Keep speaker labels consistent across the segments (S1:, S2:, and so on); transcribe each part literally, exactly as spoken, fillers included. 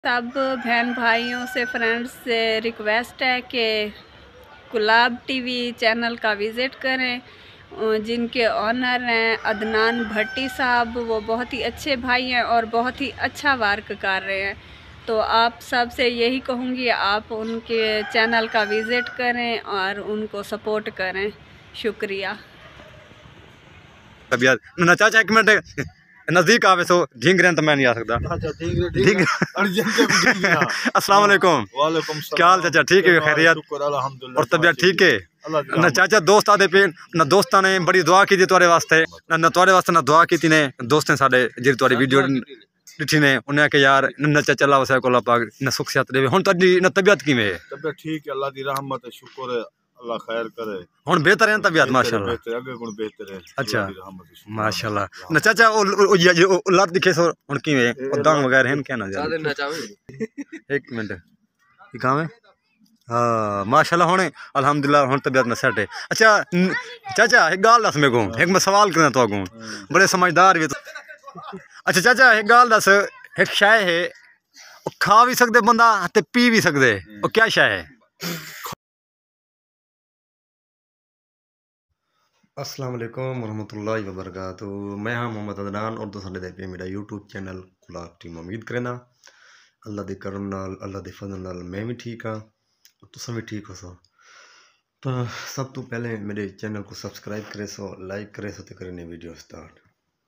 S1: सब बहन भाइयों से, फ्रेंड्स से रिक्वेस्ट है कि गुलाब टीवी चैनल का विज़िट करें। जिनके ऑनर हैं अदनान भट्टी साहब, वो बहुत ही अच्छे भाई हैं और बहुत ही अच्छा वर्क कर रहे हैं। तो आप सब से यही कहूँगी, आप उनके चैनल का विज़िट करें और उनको सपोर्ट करें। शुक्रिया।
S2: तबीयत ना चाचा एक मिनट नजदीक आवे सो ढींग रहे तो मैं नहीं आ सकता। ढींग अस्सलाम वालेकुम।
S3: वालेकुम सलाम।
S2: क्या हाल चाचा? ठीक है, खैरियत और तबीयत ठीक है ना चाचा? दोस्त आदे पे ना दोस्तां ने बड़ी दुआ की थी तुम्हारे वास्ते, ना तुम्हारे वास्ते ना दुआ की थी ने दोस्तें साडे जी तुम्हारी वीडियो दिखी ने उन्हें के यार न चाचा अल्लाह वसा को पाक न सुख सिहत देवे। हुन तदी न तबीयत किवें है?
S3: तबीयत ठीक है, अल्लाह दी रहमत है, शुक्र है, अल्लाह खैर करे।
S2: हुन बेहतर है तबीयत? माशाल्लाह
S3: बेहतर अगे गुण बेहतर है।
S2: अच्छा माशाल्लाह। न चाचा ओ ये जो लत दिखे सो हुन किवें ओ दंग वगैरह हैं क्या ना जाने? एक मिनट ये काम है। हाँ माशाल्लाह हुन अल्हम्दुलिल्लाह हुन तबीयत में सेट है। अच्छा चाचा एक गाल दस मेरे को, एक मैं सवाल करना तो अगू बड़े समझदार भी। अच्छा चाचा एक गाल दस, एक शाय है खा भी सकते बंदा ते पी भी सकते, वो क्या शाय है? अस्सलाम वालेकुम रहमतुल्लाहि व बरकातुहू। मैं हाँ मोहम्मद अदनान और तुसां दे पे मेरा यूट्यूब चैनल गुलाब टीवी। उम्मीद करना अल्लाह दे करम नाल अल्लाह दे फजल नाल मैं भी ठीक हाँ और तुसां भी ठीक हो सो। तो सब तो पहले मेरे चैनल को सब्सक्राइब करे सो, लाइक करे सो, तो करने वीडियो स्टार्ट।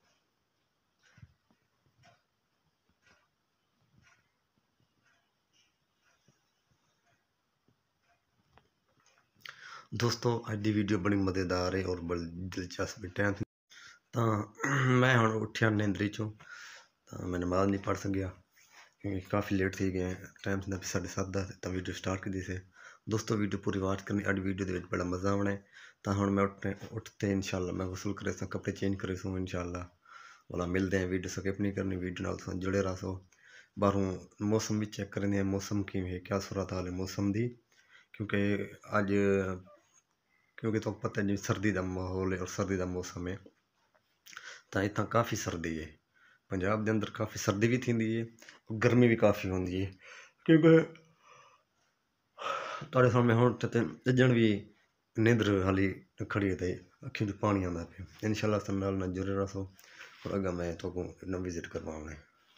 S2: दोस्तों अज की वीडियो बड़ी मज़ेदार है और बड़ी दिलचस्प टाइम तो मैं हम उठिया नींदरी चो तो मैं नमाज नहीं पढ़ सकिया क्योंकि काफ़ी लेट थी गए टाइम से साढ़े सात दस तो वीडियो स्टार्ट की से। दोस्तों वीडियो पूरी वाच करनी, अज वीडियो के बड़ा मज़ा आना है। तो हम मैं उठने उठते इंशाल्लाह मैं गसल करे सो, कपड़े चेंज करे सो इंशाल्लाह वाला मिलते हैं। वीडियो स्किप नहीं करनी, वीडियो नाल तुम जुड़े रहो सो। बाहरों मौसम भी चेक करें हैं, मौसम की है क्या सूरत हाल है मौसम की, क्योंकि अज क्योंकि तो पता है जी सर्दी का माहौल है और सर्दी का मौसम है तो इतना काफ़ी सर्दी है। पंजाब के अंदर काफ़ी सर्दी भी थी है और गर्मी भी काफ़ी होती है क्योंकि थोड़े सामने हम अजन भी नींदर हाली खड़ी है तो अखियों तो पानी आता पे। इंशाल्लाह सब नाल ना जुड़े रहो और अगर मैं तो न विजिट करवाने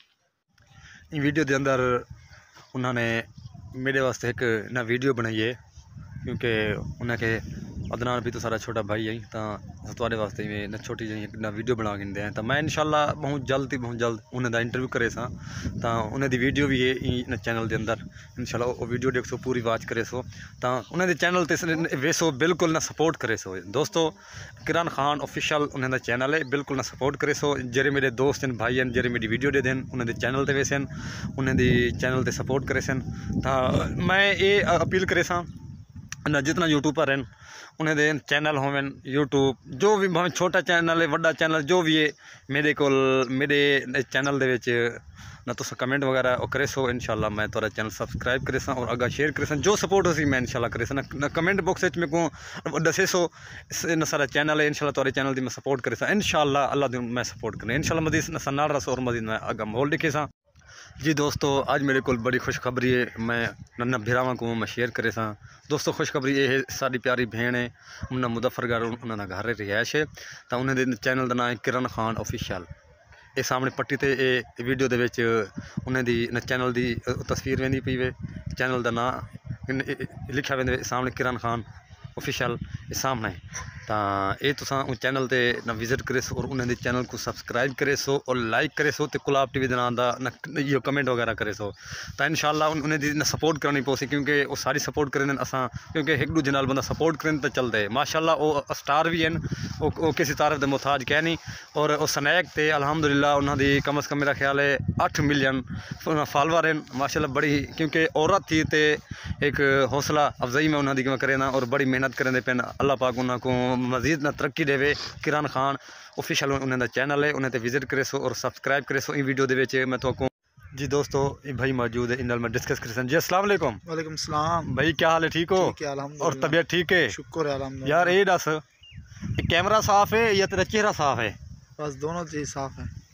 S2: इन वीडियो के अंदर उन्होंने मेरे वास्ते एक ना वीडियो बनाई है क्योंकि उन्हें अदनान भी तो सारा छोटा भाई है तो तुम्हारे वास्ते में न छोटी जी ना वीडियो बना के दें तो मैं इंशाल्लाह बहुत जल्द ही बहुत जल्द उन्हें इंटरव्यू करे सा तो उन्हें दी वीडियो भी है इन चैनल के अंदर इंशाल्लाह वो वीडियो देख सो पूरी वाच करे सो तो उन्हें चैनल ते वेसो बिल्कुल ना सपोर्ट करे सो। दोस्तों किरण खान ऑफिशियल उन्हें चैनल है, बिल्कुल ना सपोर्ट करे सो। जेरे मेरे दोस्त हैं भाई हैं जेरे मेरी वीडियो दे दें उन्हें चैनल ते वैसे उन्हें चैनल ते सपोर्ट करे सन। तो मैं ये अपील करे सा ना जितना यूट्यूबर हैं उन्हें दे चैनल होवे यूट्यूब जो भी भावें छोटा चैनल है वड्डा चैनल जो भी है मेरे को मेरे चैनल दे विच ना तुस कमेंट वगैरह वो करे सो इंशाल्लाह मैं थोड़ा चैनल सब्सक्राइब करे सा और अगर शेयर करे सा जो सपोर्ट हो मैं इंशाल्लाह करे सा ना कमेंट बॉक्स में को दसे सो ना सारा चैनल है इंशाल्लाह थोड़े चैनल दी मैं सपोर्ट करे सा इंशाल्लाह अल्लाह दी मैं सपोर्ट करें इंशाल्लाह मजीद सन्नाल रस और मजीद मैं अगर माहौल दिखे सा। जी दोस्तों आज मेरे को बड़ी खुशखबरी है, मैं नन्ना भिरावां को मैं शेयर करे सा। दोस्तों खुशखबरी ये है साड़ी प्यारी भेण है उन्हें मुजफ्फरगढ़ उन्होंने घर रिहायश है तो उन्हें चैनल का नाम है किरण खान ऑफिशियल। ये सामने पट्टी ते ये वीडियो दे विच उन्हें दी चैनल की तस्वीर वेंदी पई वे, चैनल का नाम लिखा वेंदे सामने किरण खान ऑफिशियल ये सामने तो ये तुसा चैनल ते ना विजिट करे सो और उन्हें चैनल को सब्सक्राइब करे सो और लाइक करे सो तो गुलाब टीवी के नाम का यो कमेंट वगैरह करे सो तो इंशाल्लाह उन्हें दी सपोर्ट करनी पोसी क्योंकि वो सारी सपोर्ट करें असा क्योंकि एक दूजे नाल बंदा सपोर्ट करें तो चलते है। माशाल्लाह वो स्टार भी हैं वो किसी तारीफ के मुहताज कह नहीं और वो स्नैक ते अल्हम्दुलिल्लाह उन्होंने कम अज़ कम मेरा ख्याल है अठ मिलियन फॉलोवर हैं माशाल्लाह बड़ी क्योंकि औरत थी तो एक हौसला अफजाई में उन्होंने करें ना और बड़ी मेहनत करें पे अल्लाह पाक उन्होंने मजीद ना तरक्की देवे। किरण खान ऑफिशियल उन्हें चैनल है उन्हें विजिट करे सो और सब्सक्राइब करे सो। इन वीडियो के मैं तो जी दोस्तों ये भाई मौजूद है इन मैं डिस्कस कर जी। अस्सलाम वालेकुम।
S4: वालेकुम सलाम भाई,
S2: क्या हाल है? ठीक हो? और तबीयत ठीक है?
S4: शुक्र है अल्हम्दुलिल्लाह।
S2: यार ये दस कैमरा साफ है या तेरा चेहरा साफ है?
S4: बस दोनों चीज़ साफ है।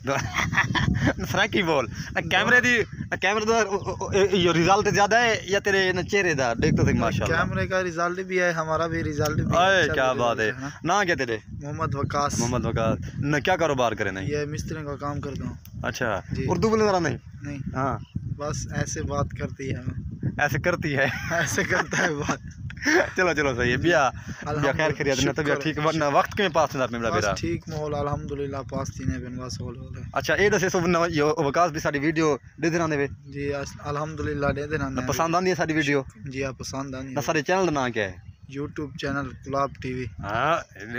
S2: फ्रैंकी बोल कैमरे दी कैमरे दा यो रिजल्ट ज्यादा है या तेरे न चेहरे दा देख तो सही माशाल्लाह
S4: कैमरे का रिजल्ट भी है, हमारा भी रिजल्ट भी
S2: है।
S4: अच्छा
S2: क्या बात है।
S4: है
S2: ना क्या तेरे?
S4: मोहम्मद वकास।
S2: मोहम्मद वकास। न क्या कारोबार करे? नहीं
S4: ये मिस्त्री का काम करता हूँ।
S2: अच्छा
S4: जी।
S2: उर्दू बोलने वाला नहीं?
S4: नहीं,
S2: हाँ
S4: बस ऐसे बात करती है,
S2: ऐसे करती है
S4: ऐसे करता है बात।
S2: चलो चलो सही है बिया बिया खैर खैरियत न तो बिया ठीक वरना वक्त के पास ना मेरा बेरा
S4: बस ठीक माहौल अल्हम्दुलिल्लाह पास थी ने बिन बस होल होल है।
S2: अच्छा ए दसे सब न यो वकास भी साडी वीडियो दे देना देवे
S4: जी अल्हम्दुलिल्लाह दे देना
S2: न पसंद आंदी है साडी वीडियो?
S4: जी आप पसंद आनी
S2: ना सारे चैनल दा नाम क्या है?
S4: YouTube channel Gulab TV.
S2: हाँ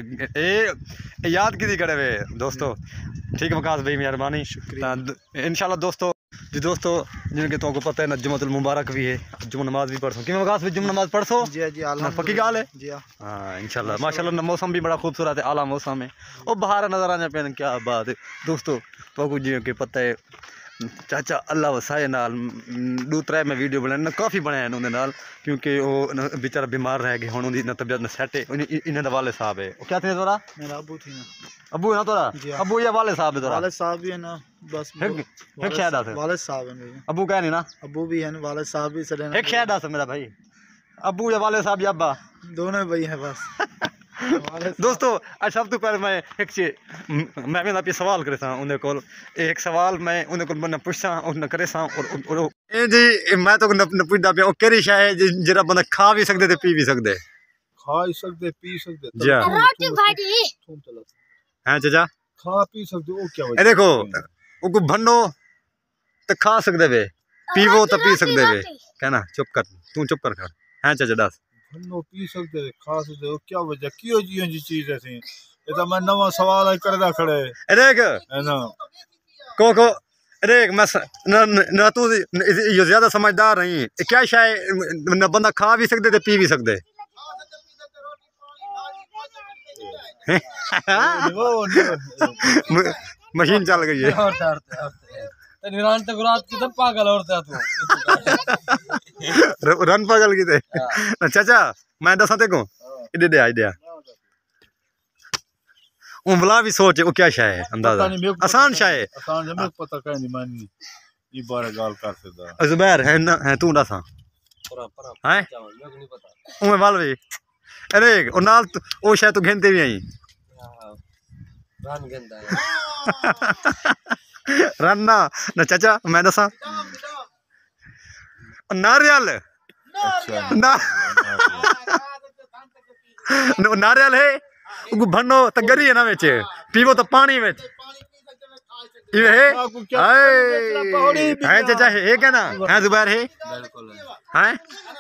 S2: ए याद की करे वे दोस्तों। ठीक है वकास भाई मेहरबानी इंशाल्लाह दोस्तों। जी दोस्तों जिनके तो को पता है ना जुम्मतुल मुबारक भी है, जुम्मा नमाज भी पढ़ सो कि वकास भी जुम्मा नमाज पढ़ सो?
S4: जी जी
S2: ना पक्की गाल है।
S4: जी
S2: हाँ इंशाल्लाह माशाल्लाह ना मौसम भी बड़ा खूबसूरत है, आला मौसम है और बाहर नज़र आने पे क्या बात है दोस्तों। तो को जी के पता है चाचा अल्लाह वसाए नाल दो त्रै में वीडियो बनाने काफ़ी बनाए उन्होंने नाल क्योंकि वो बेचारा बीमार रह गया हुन उनकी तबीयत न सेट है। इन्हें वाले साहब है वो क्या थे तोरा? मेरा अबू थी ना। अबू है ना तोरा? अबू या वाले साहब है तोरा? वाले साहब भी है ना बस एक शायद आ वाले साहब है। अबू क्या नहीं ना? अबू भी है वाले साहब भी सड़े एक शायद आ मेरा भाई अबू या वाले साहब या अब्बा दोनों भाई हैं बस। दोस्तों आज सब तो पहले मैं एक चीज मैं मैं आपसे सवाल करे सा उन्हें कोल एक सवाल मैं उन्हें कोल मैं पूछा उन्हें करे सा और और ए जी मैं तो न पूछदा पे ओ केरी शाय है जरा बंदा खा भी सकदे ते पी भी सकदे?
S3: खा ही सकते पी सकते
S2: जी
S5: रोटी भाजी
S2: हां चाचा
S3: खा पी सकते ओ क्या
S2: ए देखो ओ को भन्नो तो खा सकदे वे पीवो तो पी सकदे वे कहना चुप कर तू चुप कर कर हां चाचा दस
S3: भन्नो पी सकते खा सकते ओ क्या वजह क्यों जी जी चीज ऐसी ये तो मैं नवा सवाल है करदा खड़े
S2: ए देख
S3: है ना
S2: को को देख मैं न न तू ये ज्यादा समझदार नहीं क्या शाय न बंदा खा भी सकदे ते पी भी सकदे? मशीन चल गई है
S6: रन तक रात की तो पागल औरत है तू
S2: रन पागल की थे। चाचा मैं दसा ते को इधर दे आई दे उंबला भी सोच वो क्या शाय है अंदाजा आसान शाय है
S3: आसान है मेरे पता कहीं नहीं मानी ये बारे गाल कर सकदा
S2: जुबैर है ना है तू दसा
S6: पूरा पूरा
S2: है
S6: मेरे को नहीं पता
S2: उमे वाल भी अरे और नाल ओ शायद तू घेनते भी आई
S6: रन गेंदा है
S2: रन्ना ना चाचा मैं दसा नारियल ना नारियल है भन्नो तो गरी है ना बेच पीवो तो पानी में ये है है चाचा है क्या ना है जुबैर है हैं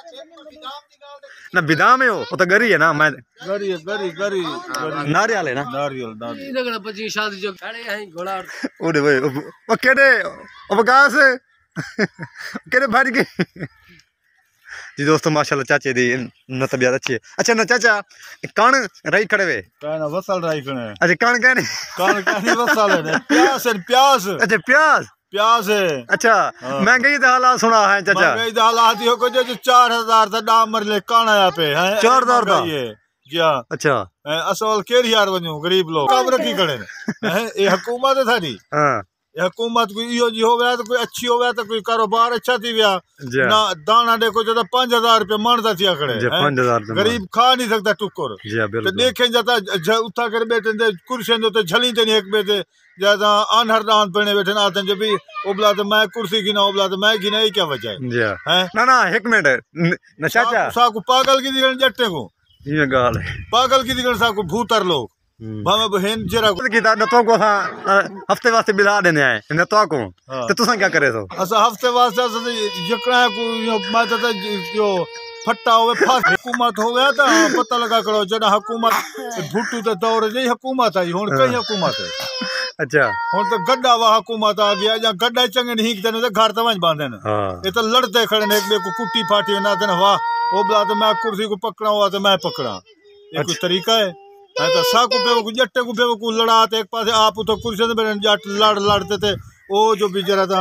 S2: ना बिदाम है वो तो गरी है ना मैं
S3: गरी गरी गरी
S2: नारियल है ना
S3: नारियल नारियल
S6: लगना पची शादी जो खड़े हैं घोड़ा
S2: ओरे भाई वो केड़े अवकाश केड़े भर गए जी दोस्तों माशाल्लाह चाचे दी न तबीयत अच्छी है। अच्छा ना चाचा कण रही खड़े वे
S3: कहना वसल रही खड़े
S2: अच्छा कण कहने
S3: कण कहनी वसल है प्यास है प्यास
S2: अच्छा प्याज
S3: प्यास है
S2: अच्छा महंगाई दा हालात सुना है चाचा
S3: महंगाई दा हालात यो को जो चार हजार दा दाम मरले कण आया पे है
S2: चार हजार दा
S3: जी हां अच्छा असल केरी यार वणो गरीब लोग काम रखी खड़े हैं ये हुकूमत है थारी हां ये हुकूमत कोई इहो जी होवे तो कोई अच्छी होवे तो कोई कारोबार अच्छा थी गया ना दाना देखो जो पांच हजार रुपये मन दा थिया खड़े पांच हजार गरीब खा नहीं सकता टुकुर तो देखे जाता उठा कर बैठे थे कुर्सियां तो झली ते एक बैठे ज्यादा अनहर दान पड़ने बैठे ना आते जो भी उबला तो मैं कुर्सी गिना उबला तो मैं गिना ही क्या वजह है
S2: ना ना एक मिनट न चाचा
S3: सा को पागल की दिगन जट्टे को
S2: ये गाल है
S3: पागल की दिगन सा को भूतर लोग भावे बहन जरा
S2: की न तो को हफ्ते वास्ते बिला देने आए न तो को तो तुसा क्या करे सो
S3: असा हफ्ते वास्ते जकड़ा को मैं तो जो फट्टा होवे फास हुकूमत होवे तो पता लगा करो जड़ा हुकूमत भुट्टू ते दौर जी हुकूमत आई हुन कई हुकूमत है
S2: अच्छा
S3: हुन तो गड्ढा वा हुकूमत आ गया या गड्ढा चंगे नहीं ते तो घर तवंज बांधन ये तो लड़ते खड़े ने एक बे को कुट्टी फाटी ना देन वाह ओ बला तो मैं कुर्सी को पकड़ा हुआ तो मैं पकड़ा ये कोई तरीका है है तो साकू पे को जट्टे को पे को लड़ाते एक पासे आप तो कुर्सी पे जट लड़ लड़ते थे ओ जो बेचारा था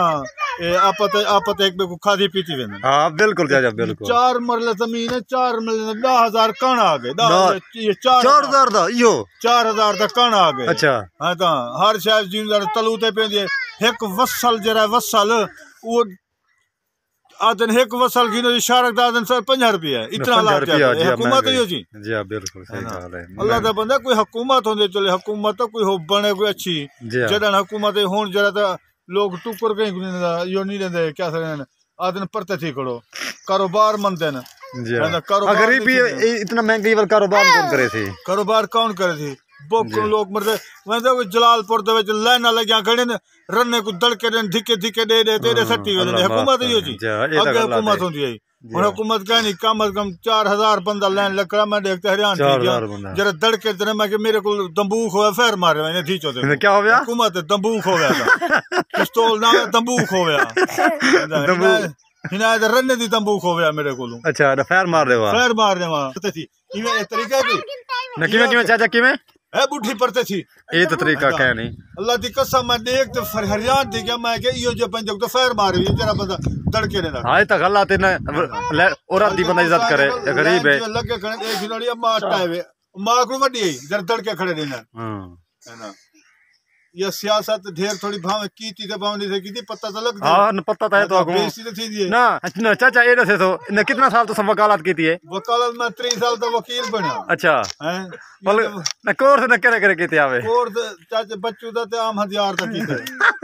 S3: ए आपत आपत एक बे को खादी पीती वेन
S2: हां बिल्कुल चाचा बिल्कुल
S3: चार मरले जमीन है चार मरले दस हजार कण आ गए ये चार
S2: चार हजार दा यो
S3: चार हजार दा कण आ गए
S2: अच्छा
S3: हां ता हर शायद जिंदर तलूते पेंदी एक वसल जरा वसल वो आदन एक वसल गिनो इशारक दादन सर पंजा रुपया इतना लाभ है हुकूमत ही हो जी
S2: जी हां बिल्कुल सही हाल है
S3: अल्लाह दा बंदा कोई हुकूमत होंदे चले हुकूमत तो कोई हो बने कोई अच्छी जदन हुकूमत होन जरा ता लोग टुकर कहीं नहीं यो नहीं लेंदे क्या सर आदन परते थी करो कारोबार मंदे न
S2: जी गरीबी इतना महंगाई वाला कारोबार कौन करे थी
S3: कारोबार कौन करे थी बोक लोग मरदे वंदे कोई जलालपुर दे विच लाइना लगिया खड़े ने रन्ने को दड़के दे धिके धिके दे दे तेरे सट्टी वेले हुकूमत ही हो जी अगे हुकूमत होंदी है हुन हुकूमत का नहीं कम अज कम चार हजार बंदा लाइन लकड़ा मैं देखते हरियाण थी गया जरा दड़के ते मैं कि मेरे को दंबूक होया फेर मारे मैंने थी चोदे
S2: क्या हो गया
S3: हुकूमत दंबूक हो गया पिस्तौल ना दंबूक हो गया हिना इधर रन्ने दी दंबूक हो गया मेरे को
S2: अच्छा फेर मार रहे हो
S3: फेर मार रहे वहां थी इवे तरीका की
S2: न किवे किवे चाचा किवे
S3: है बुढ़ी पड़ते थी
S2: ये तो तरीका क्या नहीं
S3: अल्लाह दी कसम मैं देख तो हरियाण थी क्या मैं के यो जो पंजक तो फेर मार रही जरा बंदा दड़के ने हां
S2: तो गलत है ना और आदि बंदा इज्जत करे गरीब है
S3: लगे खड़े एक खिलाड़ी मां टावे मां को वडी है जरा दड़के खड़े रहना हां है ना ये सियासत ढेर थोड़ी भाव कीती ते भाव नहीं से कीती पता तो लगता
S2: हां न पता है तो आपको
S3: बेइज्जती तो थी दी
S2: ना ना चाचा ये से तो ने कितना साल तो वकालत कीती है
S3: वकालत में तीस साल तो वकील बना
S2: अच्छा हैं बोल ना कोर्स न करे करे कीती आवे
S3: कोर्स चाचा बच्चू दा ते आम हथियार दा कीते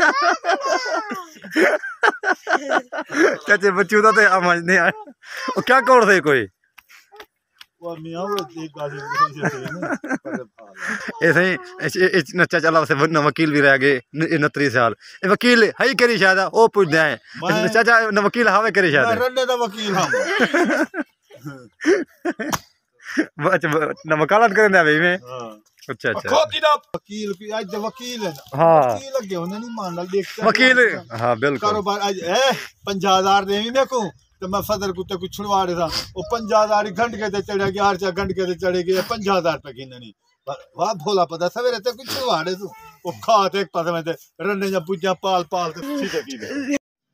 S2: चाचा बच्चू दा ते आम नहीं आए वो क्या कोर्स है कोई
S3: वो मियां वो एक गाली
S2: ऐसे ही नच्चा चला से न वकील भी रह गए उनतीस साल वकील है करी शायद ओ पूछदे हैं चाचा न वकील हावे करी शायद
S3: रन्ने दा वकील हम
S2: अच्छा न वकालत करने आवे में अच्छा अच्छा
S3: खोती दा वकील की आज वकील है
S2: हां
S3: वकील लगे होने नहीं मान देखते
S2: वकील हां बिल्कुल
S3: कारोबार आज ए पचास हजार देवी मेरे को तो मैं फदर कुत्ते को छुड़वा रहा था वो पचास हजार घंट के ते चढ़े गया हर चार घंट के ते चढ़े गए पचास हजार रुपये की नहीं वाह भोला पता सवेरे ते कुछ छुड़वा रहे तू वो खाते एक पास में ते रन्ने जा पुजा पाल पाल ते सीधे सीधे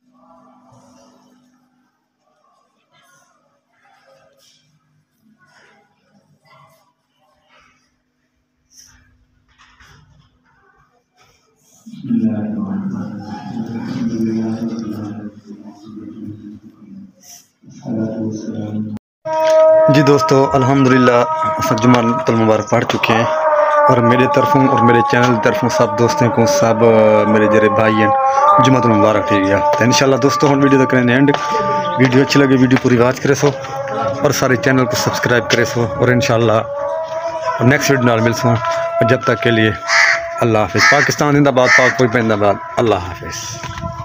S2: जी दोस्तों अल्हम्दुलिल्लाह जुम्मतुल मुबारक पढ़ चुके हैं और मेरे तरफों और मेरे चैनल तरफों सब दोस्तों को सब मेरे जरे भाई हैं जुम्मतुल मुबारक ठीक है तो इंशाल्लाह दोस्तों हम वीडियो तक एंड वीडियो अच्छी लगे वीडियो पूरी वाच करे सो और सारे चैनल को सब्सक्राइब करे सो और इंशाल्लाह नेक्स्ट वीडियो नाल मिल सो जब तक के लिए अल्लाह हाफिज़। पाकिस्तान जिंदाबाद, पाक कोई जिंदाबाद। अल्लाह हाफिज़।